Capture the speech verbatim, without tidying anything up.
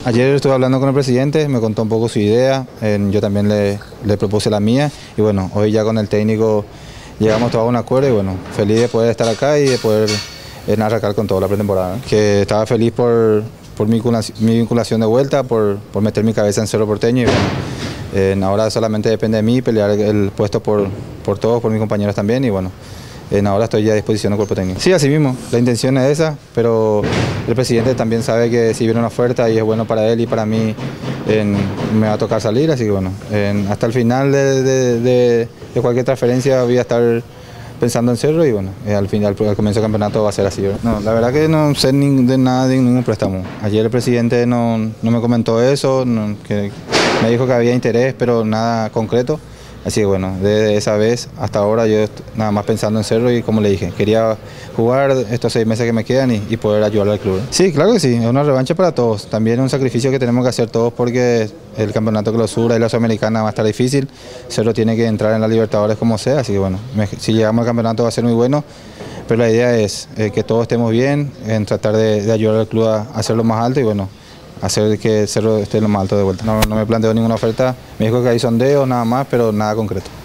Ayer estuve hablando con el presidente, me contó un poco su idea, eh, yo también le, le propuse la mía y bueno, hoy ya con el técnico llegamos todos a un acuerdo y bueno, feliz de poder estar acá y de poder eh, arrancar con toda la pretemporada, ¿no? Que estaba feliz por, por mi, vinculación, mi vinculación de vuelta, por, por meter mi cabeza en Cerro Porteño y bueno, eh, ahora solamente depende de mí pelear el puesto por, por todos, por mis compañeros también y bueno. Eh, ahora estoy ya a disposición del cuerpo técnico. Sí, así mismo, la intención es esa, pero el presidente también sabe que si viene una oferta y es bueno para él y para mí, en, me va a tocar salir, así que bueno, en, hasta el final de, de, de, de cualquier transferencia voy a estar pensando en Cerro y bueno, eh, al final, al comienzo del campeonato va a ser así, ¿verdad? No, la verdad que no sé ni de nada de ningún préstamo. Ayer el presidente no, no me comentó eso, no, que me dijo que había interés, pero nada concreto. Así que bueno, desde esa vez hasta ahora yo nada más pensando en Cerro y como le dije, quería jugar estos seis meses que me quedan y, y poder ayudar al club. Sí, claro que sí, es una revancha para todos. También es un sacrificio que tenemos que hacer todos porque el campeonato clausura y la Sudamericana va a estar difícil. Cerro tiene que entrar en la Libertadores como sea, así que bueno, me, si llegamos al campeonato va a ser muy bueno. Pero la idea es eh, que todos estemos bien, en tratar de, de ayudar al club a, a hacerlo más alto y bueno, hacer que Cerro esté lo más alto de vuelta. No, no me planteo ninguna oferta, me dijo que hay sondeos nada más, pero nada concreto.